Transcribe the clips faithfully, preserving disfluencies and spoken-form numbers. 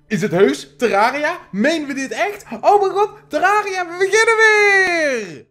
Is het heus Terraria? Menen we dit echt? Oh mijn god, Terraria, we beginnen weer!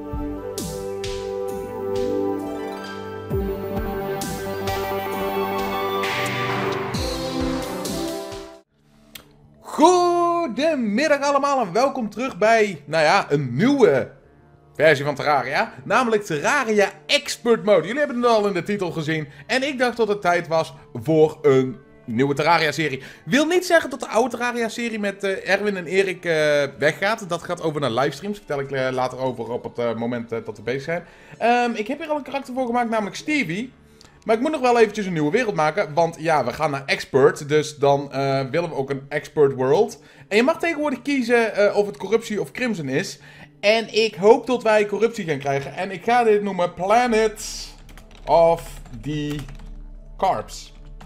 Goedemiddag allemaal en welkom terug bij, nou ja, een nieuwe versie van Terraria. Namelijk Terraria Expert Mode. Jullie hebben het al in de titel gezien. En ik dacht dat het tijd was voor een nieuwe Terraria-serie. Wil niet zeggen dat de oude Terraria-serie met uh, Erwin en Erik uh, weggaat. Dat gaat over naar livestreams. Vertel ik uh, later over op het uh, moment uh, dat we bezig zijn. Um, ik heb hier al een karakter voor gemaakt, namelijk Stevie. Maar ik moet nog wel eventjes een nieuwe wereld maken. Want ja, we gaan naar Expert. Dus dan uh, willen we ook een Expert World. En je mag tegenwoordig kiezen uh, of het corruptie of crimson is. En ik hoop dat wij corruptie gaan krijgen. En ik ga dit noemen Planet of the Carbs.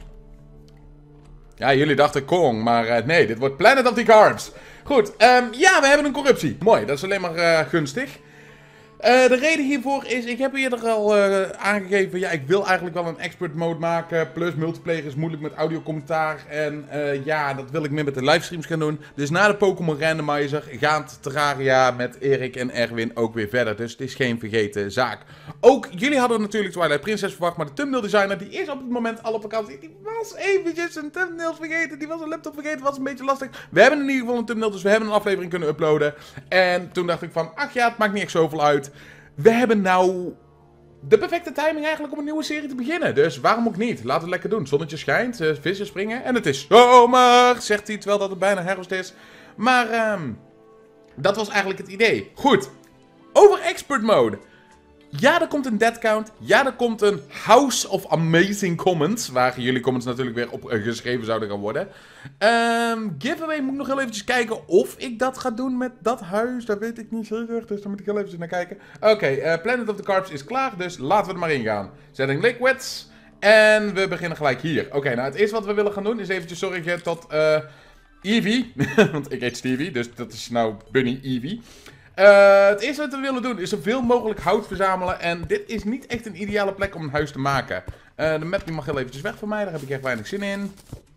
Ja, jullie dachten Kong, maar uh, nee, dit wordt Planet of the Carbs. Goed, um, ja, we hebben een corruptie. Mooi, dat is alleen maar uh, gunstig. Uh, de reden hiervoor is, ik heb eerder al uh, aangegeven, ja, ik wil eigenlijk wel een expert mode maken. Plus multiplayer is moeilijk met audiocommentaar. En uh, ja, dat wil ik meer met de livestreams gaan doen. Dus na de Pokémon Randomizer gaat Terraria met Erik en Erwin ook weer verder. Dus het is geen vergeten zaak. Ook jullie hadden natuurlijk Twilight Princess verwacht, maar de thumbnail designer die is op het moment al op vakantie. Die was eventjes een thumbnail vergeten, die was een laptop vergeten, was een beetje lastig. We hebben in ieder geval een thumbnail, dus we hebben een aflevering kunnen uploaden. En toen dacht ik van, ach ja, het maakt niet echt zoveel uit. We hebben nou de perfecte timing eigenlijk om een nieuwe serie te beginnen. Dus waarom ook niet? Laten we het lekker doen. Zonnetje schijnt, uh, vissen springen en het is zomer, zegt hij terwijl dat het bijna herfst is. Maar um, dat was eigenlijk het idee. Goed, over expert mode. Ja, er komt een death count. Ja, er komt een House of Amazing Comments. Waar jullie comments natuurlijk weer op uh, geschreven zouden gaan worden. Um, giveaway moet ik nog heel eventjes kijken of ik dat ga doen met dat huis. Dat weet ik niet zeker, dus daar moet ik heel eventjes naar kijken. Oké, okay, uh, Planet of the Carbs is klaar, dus laten we er maar in gaan. Setting liquids. En we beginnen gelijk hier. Oké, okay, nou het eerste wat we willen gaan doen is eventjes zorgen tot uh, Eevee. Want ik heet Stevie, dus dat is nou Bunny Eevee. Uh, het eerste wat we willen doen is zoveel mogelijk hout verzamelen. En dit is niet echt een ideale plek om een huis te maken. Uh, de map die mag heel eventjes weg van mij, daar heb ik echt weinig zin in.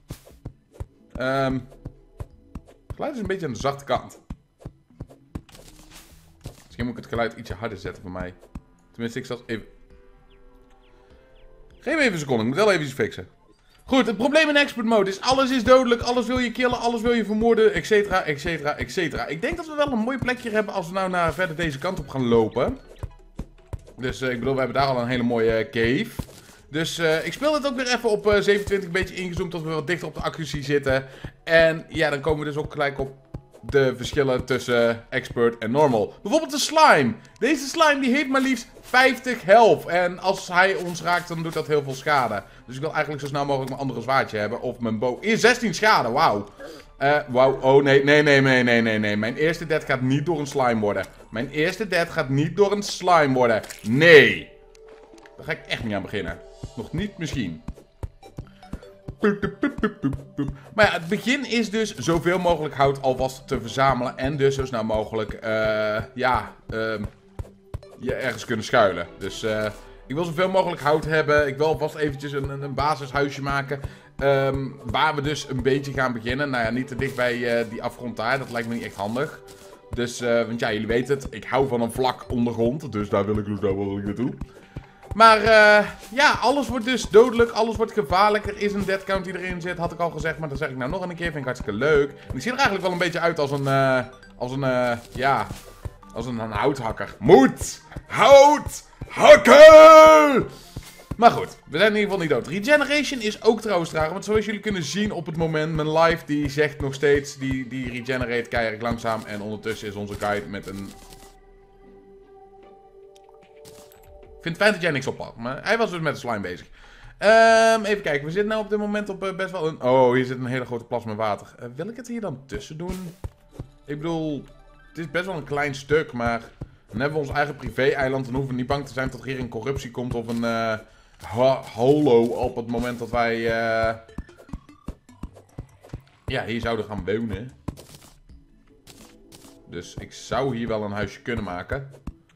Um, het geluid is een beetje aan de zachte kant. Misschien moet ik het geluid ietsje harder zetten voor mij. Tenminste, ik zal even... Geef me even een seconde, ik moet wel even iets fixen. Goed, het probleem in expert mode is alles is dodelijk, alles wil je killen, alles wil je vermoorden, et cetera, et cetera, et cetera. Ik denk dat we wel een mooi plekje hebben als we nou naar verder deze kant op gaan lopen. Dus uh, ik bedoel, we hebben daar al een hele mooie uh, cave. Dus uh, ik speel dit ook weer even op uh, zevenentwintig, een beetje ingezoomd, dat we wat dichter op de accuracy zitten. En ja, dan komen we dus ook gelijk op de verschillen tussen expert en normal. Bijvoorbeeld de slime. Deze slime die heeft maar liefst vijftig health. En als hij ons raakt, dan doet dat heel veel schade. Dus ik wil eigenlijk zo snel mogelijk mijn andere zwaardje hebben. Of mijn bow. Hier, zestien schade, wauw. Uh, wauw, oh nee, nee, nee, nee, nee, nee, nee. Mijn eerste death gaat niet door een slime worden. Mijn eerste death gaat niet door een slime worden. Nee. Daar ga ik echt niet aan beginnen. Nog niet misschien. Maar ja, het begin is dus zoveel mogelijk hout alvast te verzamelen. En dus zo snel mogelijk, uh, ja, uh, je ergens kunnen schuilen. Dus uh, ik wil zoveel mogelijk hout hebben. Ik wil alvast eventjes een, een basishuisje maken. Um, waar we dus een beetje gaan beginnen. Nou ja, niet te dicht bij uh, die afgrond daar. Dat lijkt me niet echt handig. Dus, uh, want ja, jullie weten het. Ik hou van een vlak ondergrond. Dus daar wil ik dus wel naartoe. Maar uh, ja, alles wordt dus dodelijk, alles wordt gevaarlijk. Er is een death count die erin zit, had ik al gezegd, maar dat zeg ik nou nog een keer, vind ik hartstikke leuk. En ik zie er eigenlijk wel een beetje uit als een, uh, als een, uh, ja, als een, een houthakker. Moet! Hout! Hakken! Maar goed, we zijn in ieder geval niet dood. Regeneration is ook trouwens traag, want zoals jullie kunnen zien op het moment, mijn live die zegt nog steeds, die, die regenerate keihard langzaam. En ondertussen is onze guide met een... Ik vind het fijn dat jij niks oppakt, maar hij was dus met de slime bezig. Um, even kijken, we zitten nu op dit moment op uh, best wel een... Oh, hier zit een hele grote plas met water. Uh, wil ik het hier dan tussen doen? Ik bedoel, het is best wel een klein stuk, maar... Dan hebben we ons eigen privé-eiland en hoeven we niet bang te zijn dat er hier een corruptie komt of een uh, ho holo op het moment dat wij... Uh... Ja, hier zouden gaan wonen. Dus ik zou hier wel een huisje kunnen maken.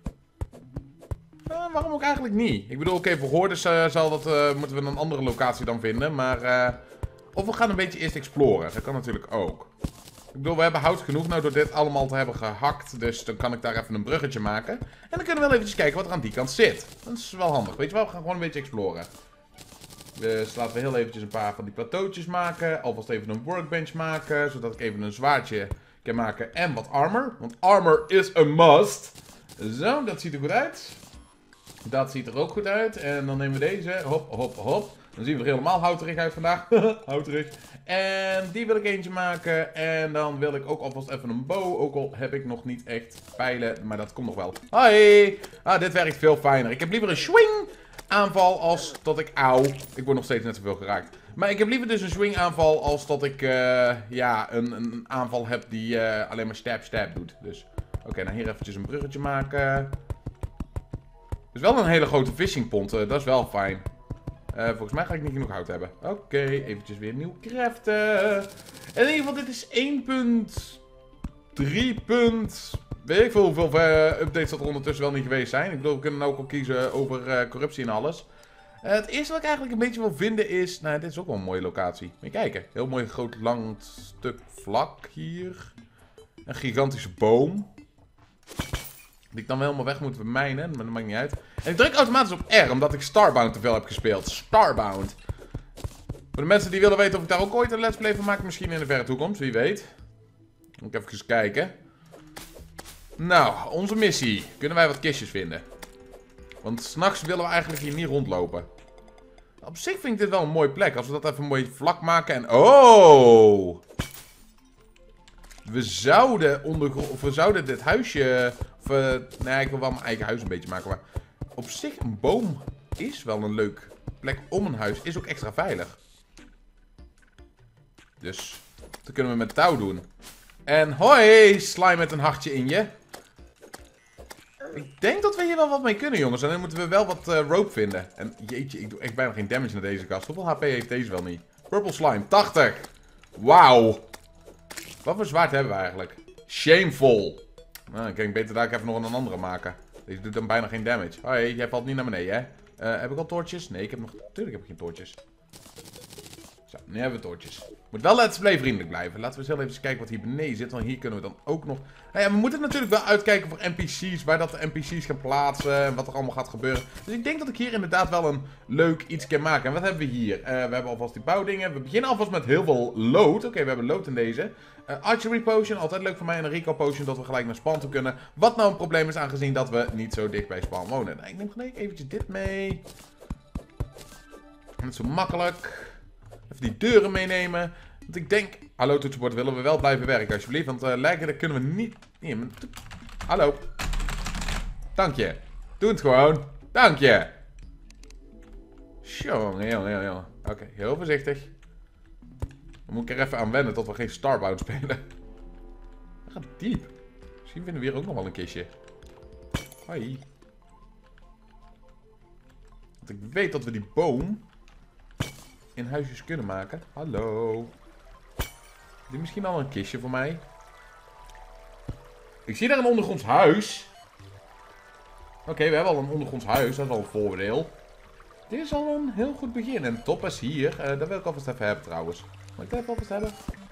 Uh, waarom ook eigenlijk niet? Ik bedoel, oké, okay, voor hoorders uh, zal dat, uh, moeten we een andere locatie dan vinden. Maar uh, Of we gaan een beetje eerst exploren. Dat kan natuurlijk ook. Ik bedoel, we hebben hout genoeg nou door dit allemaal te hebben gehakt. Dus dan kan ik daar even een bruggetje maken. En dan kunnen we wel eventjes kijken wat er aan die kant zit. Dat is wel handig. Weet je wel, we gaan gewoon een beetje exploren. Dus laten we heel eventjes een paar van die plateautjes maken. Alvast even een workbench maken. Zodat ik even een zwaardje kan maken. En wat armor. Want armor is a must. Zo, dat ziet er goed uit. Dat ziet er ook goed uit. En dan nemen we deze. Hop, hop, hop. Dan zien we er helemaal houterig uit vandaag. Houterig. En die wil ik eentje maken. En dan wil ik ook alvast even een bow. Ook al heb ik nog niet echt pijlen. Maar dat komt nog wel. Hoi. Ah, dit werkt veel fijner. Ik heb liever een swing aanval als dat ik... Auw. Ik word nog steeds net zoveel geraakt. Maar ik heb liever dus een swing aanval als dat ik... Uh, ja, een, een aanval heb die uh, alleen maar stab stab doet. Dus... Oké, okay, nou hier eventjes een bruggetje maken. Het is wel een hele grote fishing pond. Uh, dat is wel fijn. Uh, volgens mij ga ik niet genoeg hout hebben. Oké, okay, eventjes weer nieuw craften. En in ieder geval, dit is één punt drie. Weet ik veel hoeveel uh, updates dat er ondertussen wel niet geweest zijn. Ik bedoel, we kunnen ook al kiezen over uh, corruptie en alles. Uh, het eerste wat ik eigenlijk een beetje wil vinden is... Nou, dit is ook wel een mooie locatie. Moet je kijken. Heel mooi groot lang stuk vlak hier. Een gigantische boom. Die ik dan wel helemaal weg moet bemijnen, maar dat maakt niet uit. En ik druk automatisch op R, omdat ik Starbound te veel heb gespeeld. Starbound. Voor de mensen die willen weten of ik daar ook ooit een let's play van maak, misschien in de verre toekomst, wie weet. Moet ik even eens kijken. Nou, onze missie. Kunnen wij wat kistjes vinden? Want s'nachts willen we eigenlijk hier niet rondlopen. Op zich vind ik dit wel een mooie plek, als we dat even mooi vlak maken en... Oh! We zouden ondergrond, of we zouden dit huisje, of, uh, nee, ik wil wel mijn eigen huis een beetje maken, maar op zich een boom is wel een leuk plek om een huis, is ook extra veilig. Dus, dat kunnen we met touw doen. En hoi, slime met een hartje in je. Ik denk dat we hier wel wat mee kunnen, jongens, en dan moeten we wel wat uh, rope vinden. En jeetje, ik doe echt bijna geen damage naar deze kast. Hoeveel H P heeft deze wel niet? Purple slime, tachtig. Wauw. Wat voor zwaard hebben we eigenlijk? Shameful. Nou, dan kan ik beter daar even nog een andere maken. Deze doet dan bijna geen damage. Hoi, jij valt niet naar beneden, hè? Uh, heb ik al toortjes? Nee, ik heb nog... Tuurlijk heb ik geen toortjes. Zo, nu hebben we toortjes. Moet wel let's play vriendelijk blijven. Laten we eens heel even kijken wat hier beneden zit. Want hier kunnen we dan ook nog... Nou ja, we moeten natuurlijk wel uitkijken voor N P C's. Waar dat de N P C's gaan plaatsen. En wat er allemaal gaat gebeuren. Dus ik denk dat ik hier inderdaad wel een leuk iets kan maken. En wat hebben we hier? Uh, we hebben alvast die bouwdingen. We beginnen alvast met heel veel lood. Oké, okay, we hebben lood in deze. Uh, archery potion, altijd leuk voor mij. En een recall potion, dat we gelijk naar spawn toe kunnen. Wat nou een probleem is, aangezien dat we niet zo dicht bij spawn wonen. Nou, ik neem gelijk eventjes dit mee. Net zo makkelijk. Even die deuren meenemen. Want ik denk... Hallo toetsenbord, willen we wel blijven werken alsjeblieft. Want uh, lijken, dat kunnen we niet... Nee, maar... Hallo. Dank je. Doe het gewoon. Dank je. Jongen, jongen, jongen. Oké, okay, heel voorzichtig. Dan moet ik er even aan wennen tot we geen Starbound spelen. Dat gaat diep. Misschien vinden we hier ook nog wel een kistje. Hoi. Want ik weet dat we die boom in huisjes kunnen maken. Hallo. Is dit misschien al een kistje voor mij? Ik zie daar een ondergronds huis. Oké, okay, we hebben al een ondergronds huis. Dat is wel een voordeel. Dit is al een heel goed begin. En top is hier. Uh, dat wil ik alvast even hebben trouwens. Mag ik dat even alvast hebben?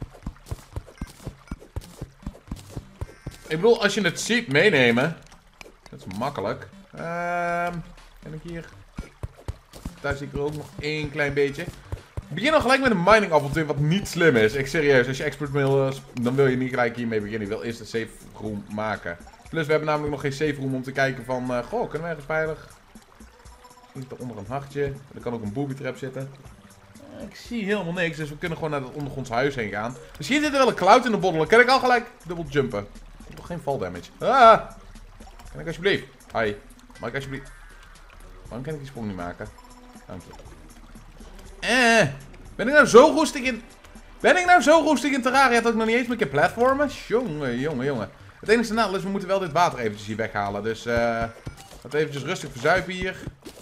Ik bedoel, als je het ziet meenemen. Dat is makkelijk. Ehm... En ik hier... Daar zie ik er ook nog één klein beetje. Ik begin al gelijk met een mining avontuur wat niet slim is. Ik serieus, als je expert wil, dan wil je niet gelijk hiermee beginnen. Je wil eerst een safe room maken. Plus we hebben namelijk nog geen safe room om te kijken van... Uh, goh, kunnen we ergens veilig? Misschien onder een hartje. Er kan ook een booby trap zitten. Uh, ik zie helemaal niks, dus we kunnen gewoon naar het ondergronds huis heen gaan. Misschien zit er wel een cloud in de boddel. Dan kan ik al gelijk dubbel jumpen. Ik heb toch geen fall damage. Ah! Kan ik alsjeblieft? Hi. Mag ik alsjeblieft... Waarom kan ik die sprong niet maken? Dank je. Eh, ben ik nou zo roestig in... Ben ik nou zo roestig in Terraria dat ik nog niet eens meer kan platformen? Jongen, jongen, jongen. Het enige nadeel is, we moeten wel dit water eventjes hier weghalen. Dus, eh... Uh, laten we eventjes rustig verzuipen hier.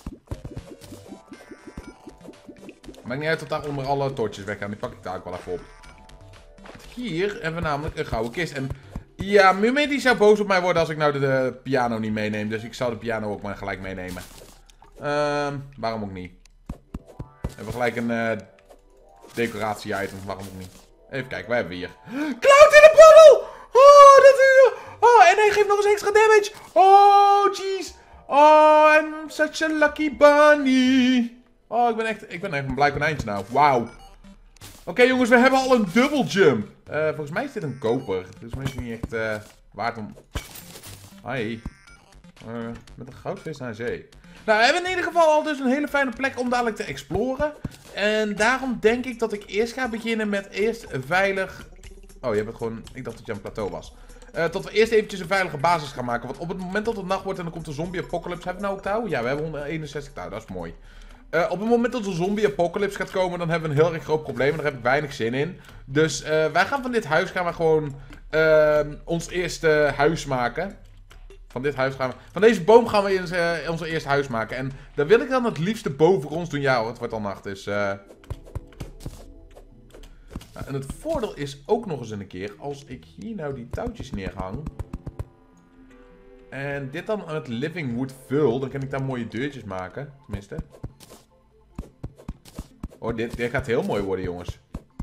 Maakt niet uit dat daaronder alle toortjes weggaan. Die pak ik daar ook wel even op. Hier hebben we namelijk een gouden kist. En ja, Mume die zou boos op mij worden als ik nou de, de piano niet meeneem. Dus ik zou de piano ook maar gelijk meenemen. Ehm, uh, waarom ook niet? We hebben gelijk een uh, decoratie-items, waarom ook niet. Even kijken, wij hebben hier. Cloud in de bottle! Oh, dat is... Oh, en hij geeft nog eens extra damage. Oh, jeez. Oh, I'm such a lucky bunny. Oh, ik ben echt, ik ben echt een blij konijntje nou. Wauw. Oké, okay, jongens, we hebben al een double jump. Uh, volgens mij is dit een koper. Dus mij is het niet echt uh, waard om... Hi. Uh, met een goudvis naar zee. Nou, we hebben in ieder geval al dus een hele fijne plek om dadelijk te exploren. En daarom denk ik dat ik eerst ga beginnen met eerst veilig... Oh, je hebt het gewoon... Ik dacht dat je een plateau was. Uh, tot we eerst eventjes een veilige basis gaan maken. Want op het moment dat het nacht wordt en dan komt de zombie apocalypse... Hebben we nou ook touw? Ja, we hebben honderdeenenzestig touw. Dat is mooi. Uh, op het moment dat de zombie apocalypse gaat komen... Dan hebben we een heel erg groot probleem. En daar heb ik weinig zin in. Dus uh, wij gaan van dit huis gaan we gewoon... Uh, ons eerste huis maken. Van dit huis gaan we... Van deze boom gaan we ons, uh, ons eerste huis maken. En daar wil ik dan het liefste boven ons doen. Ja hoor, het wordt al nacht. Dus... Uh... Nou, en het voordeel is ook nog eens een keer... Als ik hier nou die touwtjes neerhang... En dit dan met living wood vul... Dan kan ik daar mooie deurtjes maken. Tenminste. Oh, dit, dit gaat heel mooi worden, jongens.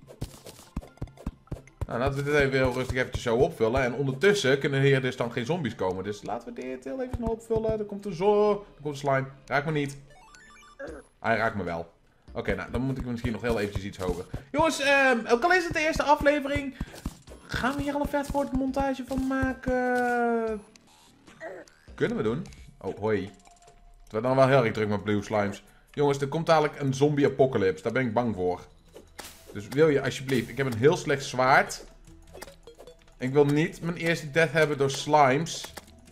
Nou, laten we dit even heel rustig eventjes zo opvullen. En ondertussen kunnen hier dus dan geen zombies komen. Dus laten we dit heel even opvullen. Er komt een zo... Er komt een slime. Raak me niet. Hij raakt me wel. Oké, okay, nou, dan moet ik misschien nog heel eventjes iets hoger. Jongens, um, ook al is het de eerste aflevering... Gaan we hier al een vet voor montage van maken? Kunnen we doen. Oh, hoi. Het wordt dan wel heel erg druk met blue slimes. Jongens, er komt dadelijk een zombie apocalypse. Daar ben ik bang voor. Dus wil je alsjeblieft... Ik heb een heel slecht zwaard. Ik wil niet mijn eerste death hebben door slimes.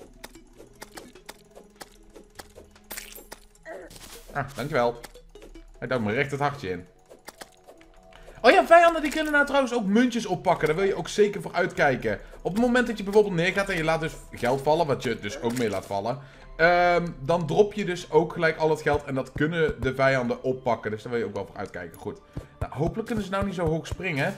Ah, dankjewel. Hij duwt me recht het hartje in. Oh ja, vijanden die kunnen nou trouwens ook muntjes oppakken. Daar wil je ook zeker voor uitkijken. Op het moment dat je bijvoorbeeld neergaat en je laat dus geld vallen, wat je dus ook mee laat vallen. Um, dan drop je dus ook gelijk al het geld en dat kunnen de vijanden oppakken. Dus daar wil je ook wel voor uitkijken. Goed. Nou, hopelijk kunnen ze nou niet zo hoog springen.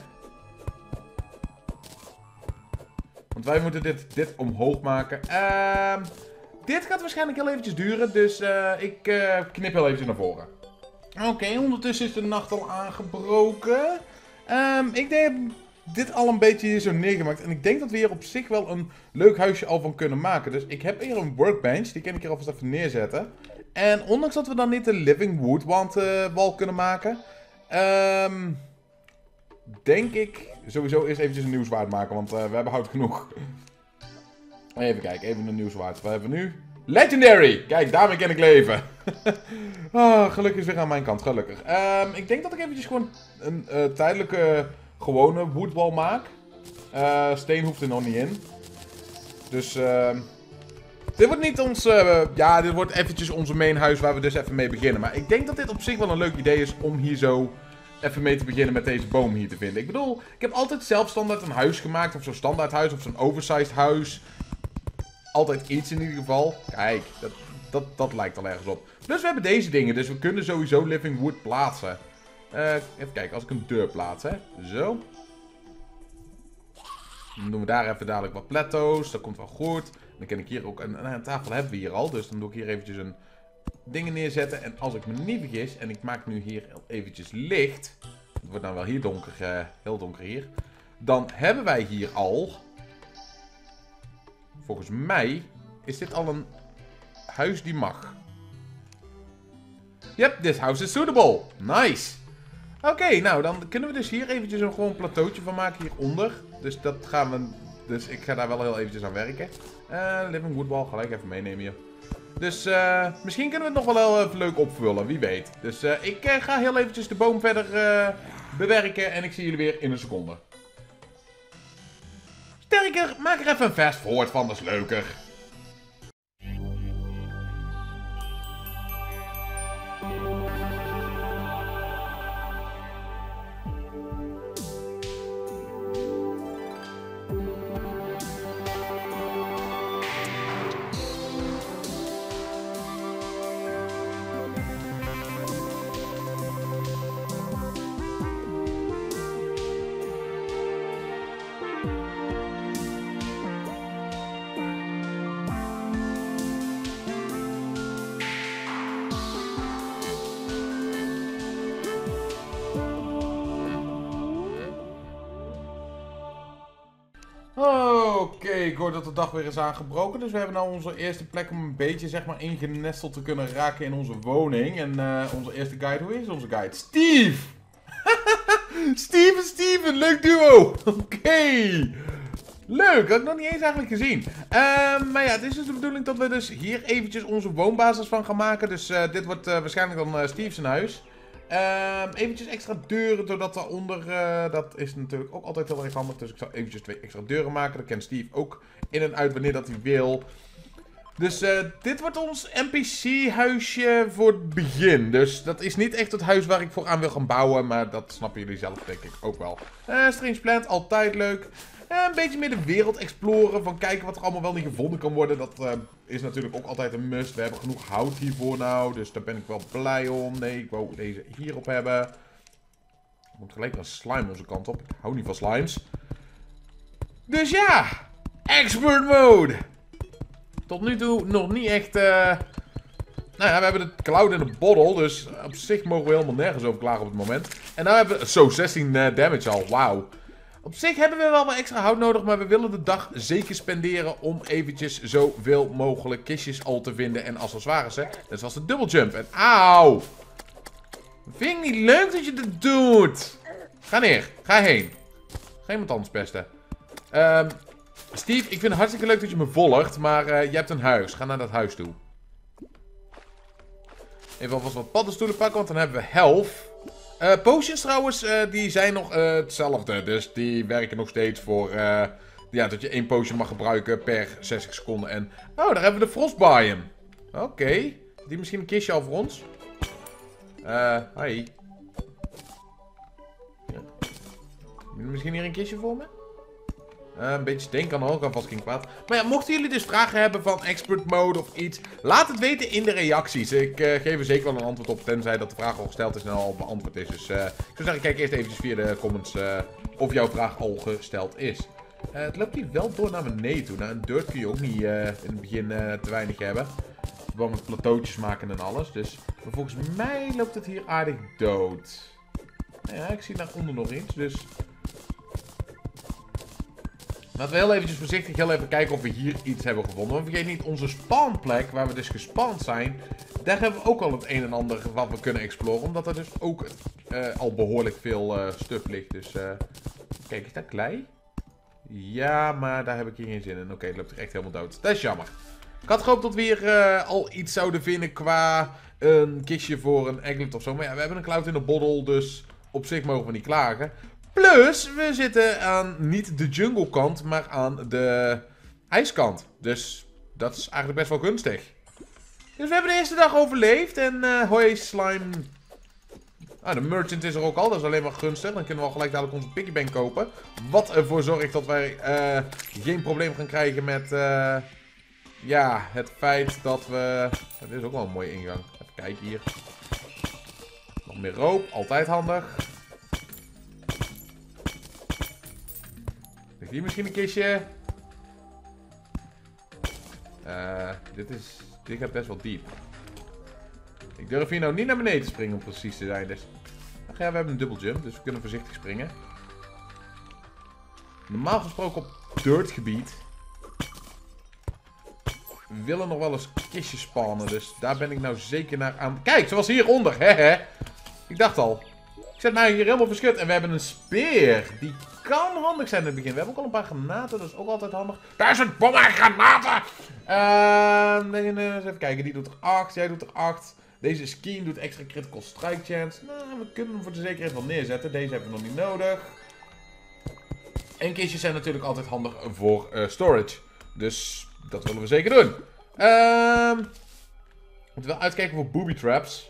Want wij moeten dit, dit omhoog maken. Um, dit gaat waarschijnlijk heel eventjes duren. Dus uh, ik uh, knip heel eventjes naar voren. Oké, okay, ondertussen is de nacht al aangebroken. Um, ik denk dit al een beetje hier zo neergemaakt. En ik denk dat we hier op zich wel een leuk huisje al van kunnen maken. Dus ik heb hier een workbench. Die kan ik hier alvast even neerzetten. En ondanks dat we dan niet de living wood want, uh, wall kunnen maken. Um, denk ik sowieso eerst eventjes een nieuw zwaard maken. Want uh, we hebben hout genoeg. Even kijken, even een nieuw zwaard. We hebben nu... Legendary! Kijk, daarmee kan ik leven. Oh, gelukkig is weer aan mijn kant, gelukkig. Um, ik denk dat ik eventjes gewoon een uh, tijdelijke, gewone woodwall maak. Uh, steen hoeft er nog niet in. Dus, uh, dit wordt niet ons, uh, ja, dit wordt eventjes onze main huis waar we dus even mee beginnen. Maar ik denk dat dit op zich wel een leuk idee is om hier zo even mee te beginnen met deze boom hier te vinden. Ik bedoel, ik heb altijd zelf standaard een huis gemaakt, of zo'n standaard huis, of zo'n oversized huis. Altijd iets in ieder geval. Kijk, dat, dat, dat lijkt al ergens op. Plus we hebben deze dingen, dus we kunnen sowieso living wood plaatsen. Uh, even kijken, als ik een deur plaats, hè. Zo. Dan doen we daar even dadelijk wat plateaus. Dat komt wel goed. Dan kan ik hier ook... Een, een tafel hebben we hier al, dus dan doe ik hier eventjes een dingen neerzetten. En als ik me niet vergis, en ik maak nu hier eventjes licht. Het wordt dan wel hier donker, uh, heel donker hier. Dan hebben wij hier al... Volgens mij is dit al een huis die mag. Yep, this house is suitable. Nice. Oké, okay, nou dan kunnen we dus hier eventjes een gewoon plateautje van maken hieronder. Dus dat gaan we... Dus ik ga daar wel heel eventjes aan werken. Uh, living wood wall, gelijk even meenemen hier. Dus uh, misschien kunnen we het nog wel heel even leuk opvullen, wie weet. Dus uh, ik uh, ga heel eventjes de boom verder uh, bewerken en ik zie jullie weer in een seconde. Sterker, maak er even een fast forward van, dat is leuker. Oké, okay, ik hoor dat de dag weer is aangebroken. Dus we hebben nou onze eerste plek om een beetje zeg maar ingenesteld te kunnen raken in onze woning. En uh, onze eerste guide, hoe is onze guide? Steve! Steven, Steven, leuk duo! Oké! Okay. Leuk, had ik nog niet eens eigenlijk gezien. Uh, maar ja, het is dus de bedoeling dat we dus hier eventjes onze woonbasis van gaan maken. Dus uh, dit wordt uh, waarschijnlijk dan uh, Steve's huis. Uh, eventjes extra deuren, doordat daaronder, uh, dat is natuurlijk ook altijd heel erg handig. Dus ik zal eventjes twee extra deuren maken. Dat kan Steve ook in en uit wanneer dat hij wil. Dus uh, dit wordt ons N P C-huisje voor het begin. Dus dat is niet echt het huis waar ik voor aan wil gaan bouwen. Maar dat snappen jullie zelf denk ik ook wel. Uh, Strange Plant, altijd leuk. Uh, een beetje meer de wereld exploren. Van kijken wat er allemaal wel niet gevonden kan worden. Dat uh, is natuurlijk ook altijd een must. We hebben genoeg hout hiervoor nou. Dus daar ben ik wel blij om. Nee, ik wou deze hierop hebben. Er komt gelijk een slime onze kant op. Ik hou niet van slimes. Dus ja. Expert mode. Tot nu toe nog niet echt... Uh... Nou ja, we hebben de cloud in de bottle. Dus op zich mogen we helemaal nergens over klagen op het moment. En nou hebben we... Zo, zestien uh, damage al. Wauw. Op zich hebben we wel wat extra hout nodig, maar we willen de dag zeker spenderen om eventjes zoveel mogelijk kistjes al te vinden en accessoires, hè. Net zoals de double jump. En auw! Vind ik niet leuk dat je dit doet. Ga neer. Ga heen. Ga iemand anders pesten. Um, Steve, ik vind het hartstikke leuk dat je me volgt, maar uh, je hebt een huis. Ga naar dat huis toe. Even alvast wat paddenstoelen pakken, want dan hebben we health. Uh, potions trouwens, uh, die zijn nog uh, hetzelfde. Dus die werken nog steeds voor... Uh, ja, dat je één potion mag gebruiken per zestig seconden. En... Oh, daar hebben we de Frostbiome. Oké. Okay. Die misschien een kistje al voor ons? Uh, hi. Ja. Misschien hier een kistje voor me? Uh, een beetje steen kan er ook alvast geen kwaad. Maar ja, mochten jullie dus vragen hebben van expert mode of iets, laat het weten in de reacties. Ik uh, geef er zeker wel een antwoord op, tenzij dat de vraag al gesteld is en al beantwoord is. Dus uh, ik zou zeggen, kijk eerst eventjes via de comments uh, of jouw vraag al gesteld is. Uh, het loopt hier wel door naar beneden toe. Nou, een dirt kun je ook niet uh, in het begin uh, te weinig hebben. Gewoon met plateautjes maken en alles. Dus maar volgens mij loopt het hier aardig dood. Nou ja, ik zie naar onder nog iets, dus... Laten we heel eventjes voorzichtig heel even kijken of we hier iets hebben gevonden. Want vergeet niet, onze spawnplek, waar we dus gespawnd zijn, daar hebben we ook al het een en ander wat we kunnen exploren. Omdat er dus ook uh, al behoorlijk veel uh, stuff ligt. Dus, uh, kijk, is dat klei? Ja, maar daar heb ik hier geen zin in. Oké, okay, het loopt er echt helemaal dood. Dat is jammer. Ik had gehoopt dat we hier uh, al iets zouden vinden qua een kistje voor een egglet of zo. Maar ja, we hebben een cloud in de bottle, dus op zich mogen we niet klagen. Plus, we zitten aan niet de jungle kant, maar aan de ijskant. Dus dat is eigenlijk best wel gunstig. Dus we hebben de eerste dag overleefd. En uh, hoi slime. Ah, de merchant is er ook al, dat is alleen maar gunstig. Dan kunnen we al gelijk dadelijk onze piggybank kopen. Wat ervoor zorgt dat wij uh, geen probleem gaan krijgen met uh, ja, het feit dat we... Dit is ook wel een mooie ingang. Even kijken hier. Nog meer roop, altijd handig. Ligt hier misschien een kistje? Uh, dit is... Dit gaat best wel diep. Ik durf hier nou niet naar beneden te springen om precies te zijn. Dus... Ach ja, we hebben een double jump, dus we kunnen voorzichtig springen. Normaal gesproken op dirt gebied. We willen nog wel eens kistjes spannen, dus daar ben ik nou zeker naar aan... Kijk, zoals hieronder, hè hè. Ik dacht al. Ik zet mij hier helemaal verschut en we hebben een speer. Die kan handig zijn in het begin. We hebben ook al een paar granaten, dat is ook altijd handig. Duizend bommen en granaten! Uh, eens even kijken, die doet er acht, jij doet er acht. Deze skin doet extra critical strike chance. Nou, we kunnen hem voor de zekerheid wel neerzetten. Deze hebben we nog niet nodig. En kistjes zijn natuurlijk altijd handig voor uh, storage. Dus dat willen we zeker doen. Uh, we moeten wel uitkijken voor booby traps.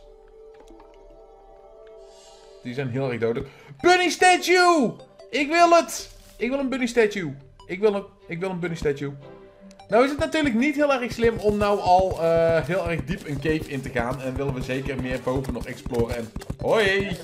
Die zijn heel erg dodelijk. Bunny statue! Ik wil het! Ik wil een bunny statue. Ik wil een, ik wil een bunny statue. Nou is het natuurlijk niet heel erg slim om nou al uh, heel erg diep een cave in te gaan. En willen we zeker meer boven nog exploren. En... Hoi!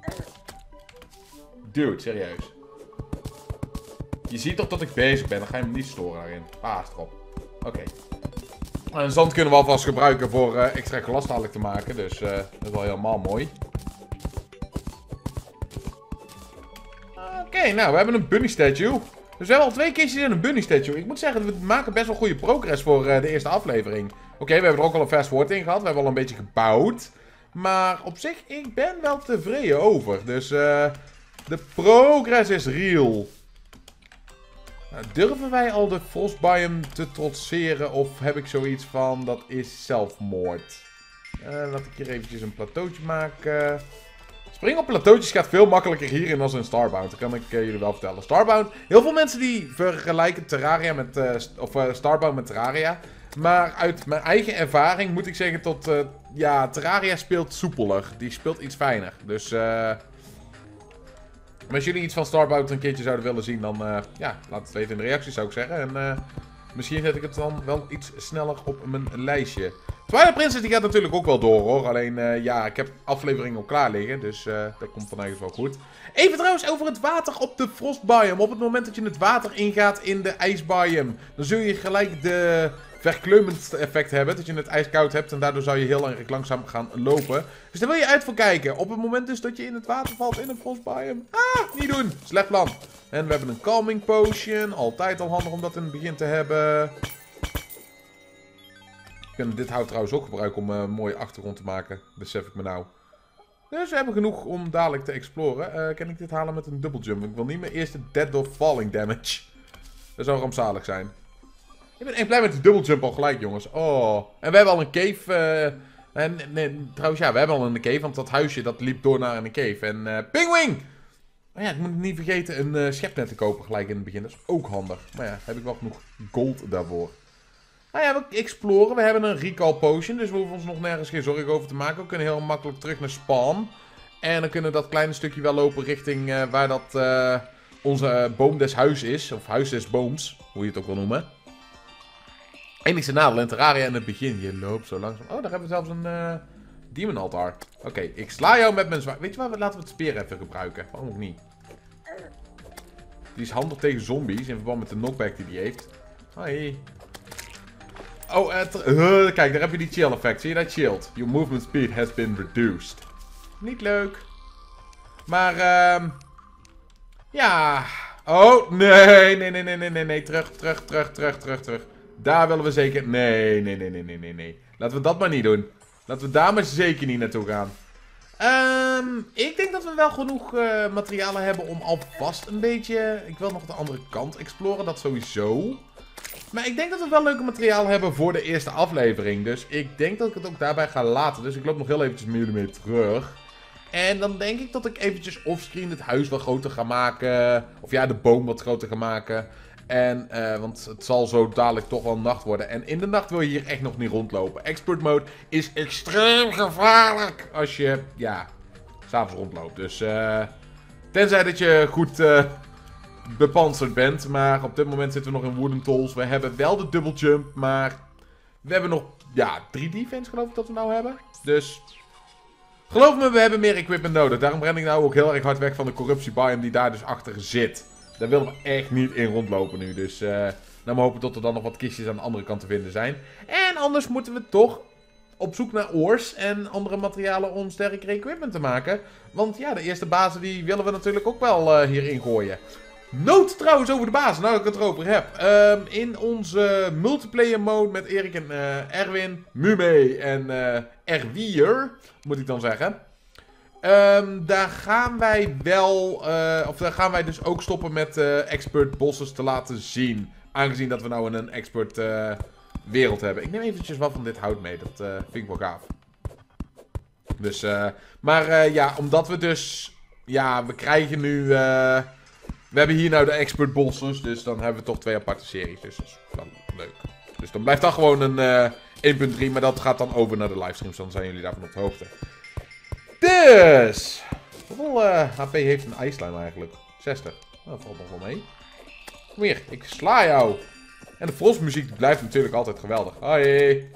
Dude, serieus. Je ziet toch dat ik bezig ben. Dan ga je me niet storen daarin. Paas erop. Oké. Okay. En zand kunnen we alvast gebruiken voor uh, extra glas dadelijk te maken. Dus uh, dat is wel helemaal mooi. Oké, okay, nou, we hebben een bunny statue. Dus we hebben al twee kistjes in een bunny statue. Ik moet zeggen, we maken best wel goede progress voor uh, de eerste aflevering. Oké, okay, we hebben er ook al een fast forward in gehad. We hebben al een beetje gebouwd. Maar op zich, ik ben wel tevreden over. Dus uh, de progress is real. Nou, durven wij al de Frostbiome te trotseren? Of heb ik zoiets van, dat is zelfmoord? Uh, laat ik hier eventjes een plateautje maken. Springen op plateautjes gaat veel makkelijker hierin dan in Starbound. Dat kan ik uh, jullie wel vertellen. Starbound, heel veel mensen die vergelijken Terraria met, uh, of uh, Starbound met Terraria. Maar uit mijn eigen ervaring moet ik zeggen tot, uh, ja, Terraria speelt soepeler. Die speelt iets fijner. Dus, uh, als jullie iets van Starbound een keertje zouden willen zien, dan, uh, ja, laat het weten in de reacties zou ik zeggen. En, uh, misschien zet ik het dan wel iets sneller op mijn lijstje. Twilight Princess die gaat natuurlijk ook wel door hoor. Alleen uh, ja, ik heb afleveringen al klaar liggen. Dus uh, dat komt van ergens wel goed. Even trouwens over het water op de Frostbiome. Op het moment dat je het water ingaat in de ijsbiome, dan zul je gelijk de verkleumend effect hebben. Dat je het ijskoud hebt en daardoor zou je heel erg langzaam gaan lopen. Dus daar wil je uit voor kijken. Op het moment dus dat je in het water valt in een Frostbiome. Ah, niet doen. Slecht plan. En we hebben een calming potion. Altijd al handig om dat in het begin te hebben. We kunnen dit hout trouwens ook gebruiken om uh, een mooie achtergrond te maken. Besef ik me nou. Dus we hebben genoeg om dadelijk te exploren. Uh, kan ik dit halen met een double jump? Ik wil niet mijn eerste dead door falling damage. Dat zou rampzalig zijn. Ik ben echt blij met die double jump al gelijk, jongens. Oh. En we hebben al een cave. Uh, nee, nee, trouwens, ja, we hebben al een cave. Want dat huisje dat liep door naar een cave. En uh, pingwing! Maar ja, ik moet niet vergeten een uh, schepnet te kopen gelijk in het begin. Dat is ook handig. Maar ja, heb ik wel genoeg gold daarvoor. Nou ja, we exploren. We hebben een recall potion. Dus we hoeven ons nog nergens geen zorgen over te maken. We kunnen heel makkelijk terug naar spawn. En dan kunnen we dat kleine stukje wel lopen richting uh, waar dat uh, onze uh, boom des huis is. Of huis des booms. Hoe je het ook wil noemen. Enigste nadeel in Terraria in het begin. Je loopt zo langzaam. Oh, daar hebben we zelfs een uh, demon altar. Oké, okay, ik sla jou met mijn zwaard. Weet je wat? Laten we het speer even gebruiken. Waarom ook niet? Die is handig tegen zombies. In verband met de knockback die die heeft. Hoi. Oh, uh, uh, kijk, daar heb je die chill effect. Zie je dat shield? Your movement speed has been reduced. Niet leuk. Maar, ehm... Uh, ja. Oh, nee, nee, nee, nee, nee, nee, nee. Terug, terug, terug, terug, terug, terug. Daar willen we zeker... Nee, nee, nee, nee, nee, nee, nee. Laten we dat maar niet doen. Laten we daar maar zeker niet naartoe gaan. Um, ik denk dat we wel genoeg uh, materialen hebben om alvast een beetje... Ik wil nog de andere kant exploren, dat sowieso. Maar ik denk dat we wel leuke materiaal hebben voor de eerste aflevering. Dus ik denk dat ik het ook daarbij ga laten. Dus ik loop nog heel eventjes met jullie mee terug. En dan denk ik dat ik eventjes offscreen het huis wat groter ga maken. Of ja, de boom wat groter ga maken. En, uh, want het zal zo dadelijk toch wel nacht worden. En in de nacht wil je hier echt nog niet rondlopen. Expert mode is extreem gevaarlijk als je, ja, s'avonds rondloopt. Dus, uh, tenzij dat je goed uh, bepanserd bent. Maar op dit moment zitten we nog in wooden tools. We hebben wel de double jump, maar we hebben nog, ja, drie defense geloof ik dat we nou hebben. Dus, geloof me, we hebben meer equipment nodig. Daarom ren ik nou ook heel erg hard weg van de corruptiebiome die daar dus achter zit. Daar willen we echt niet in rondlopen nu. Dus uh, nou maar hopen dat er dan nog wat kistjes aan de andere kant te vinden zijn. En anders moeten we toch op zoek naar ores en andere materialen om sterker equipment te maken. Want ja, de eerste bazen die willen we natuurlijk ook wel uh, hierin gooien. Noot trouwens over de bazen, nou dat ik het erover heb. Um, in onze multiplayer mode met Erik en uh, Erwin, Mume en uh, Erwier, moet ik dan zeggen. Um, daar gaan wij wel, uh, of daar gaan wij dus ook stoppen met uh, expert bosses te laten zien. Aangezien dat we nou in een expert uh, wereld hebben. Ik neem eventjes wat van dit hout mee, dat uh, vind ik wel gaaf. Dus, uh, maar uh, ja, omdat we dus, ja, we krijgen nu, uh, we hebben hier nou de expert bosses, dus dan hebben we toch twee aparte series. Dus dat is wel leuk. Dus dan blijft dat gewoon een uh, één punt drie, maar dat gaat dan over naar de livestreams, dan zijn jullie daarvan op de hoogte. Dus, hoeveel uh, H P heeft een ijslijn eigenlijk? zestig. Nou, dat valt nog wel mee. Kom hier, ik sla jou. En de frostmuziek blijft natuurlijk altijd geweldig. Hoi.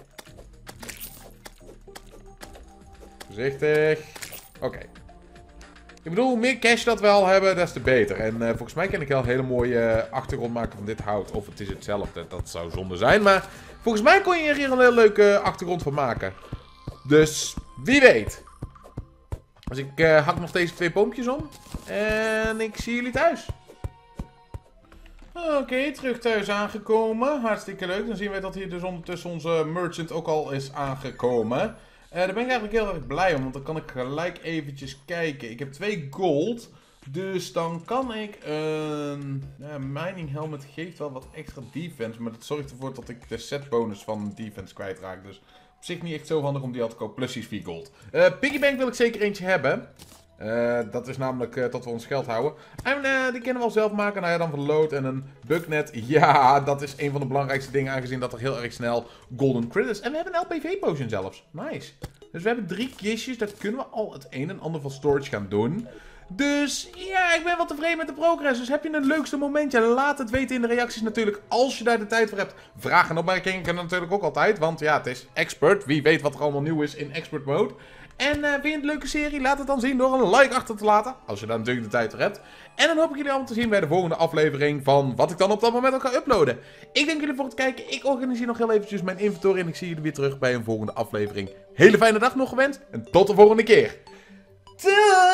Voorzichtig. Oké. Okay. Ik bedoel, hoe meer cash dat we al hebben, des te beter. En uh, volgens mij kan ik wel een hele mooie uh, achtergrond maken van dit hout. Of het is hetzelfde, dat zou zonde zijn. Maar volgens mij kon je hier een hele leuke achtergrond van maken. Dus, wie weet. Dus ik uh, hak nog deze twee boompjes om. En ik zie jullie thuis. Oké, okay, terug thuis aangekomen. Hartstikke leuk. Dan zien we dat hier dus ondertussen onze merchant ook al is aangekomen. Uh, daar ben ik eigenlijk heel erg blij om, want dan kan ik gelijk eventjes kijken. Ik heb twee gold, dus dan kan ik een... Uh, ja, mining helmet geeft wel wat extra defense, maar dat zorgt ervoor dat ik de set bonus van defense kwijtraak. Dus op zich niet echt zo handig om die al te kopen, plus die vier gold. Uh, piggybank wil ik zeker eentje hebben. Uh, dat is namelijk uh, dat we ons geld houden. En uh, die kunnen we al zelf maken. Nou ja, dan van load en een bugnet. Ja, dat is een van de belangrijkste dingen, aangezien dat er heel erg snel golden crit is. En we hebben een L P V potion zelfs. Nice. Dus we hebben drie kistjes. Daar kunnen we al het een en ander van storage gaan doen. Dus ja, ik ben wel tevreden met de progress. Dus heb je een leukste momentje? Laat het weten in de reacties natuurlijk. Als je daar de tijd voor hebt. Vragen en opmerkingen kunnen natuurlijk ook altijd. Want ja, het is expert. Wie weet wat er allemaal nieuw is in expert mode. En uh, vind je het een leuke serie? Laat het dan zien door een like achter te laten. Als je daar natuurlijk de tijd voor hebt. En dan hoop ik jullie allemaal te zien bij de volgende aflevering van wat ik dan op dat moment ook ga uploaden. Ik dank jullie voor het kijken. Ik organiseer nog heel eventjes mijn inventory. En ik zie jullie weer terug bij een volgende aflevering. Hele fijne dag nog gewenst. En tot de volgende keer. Doei!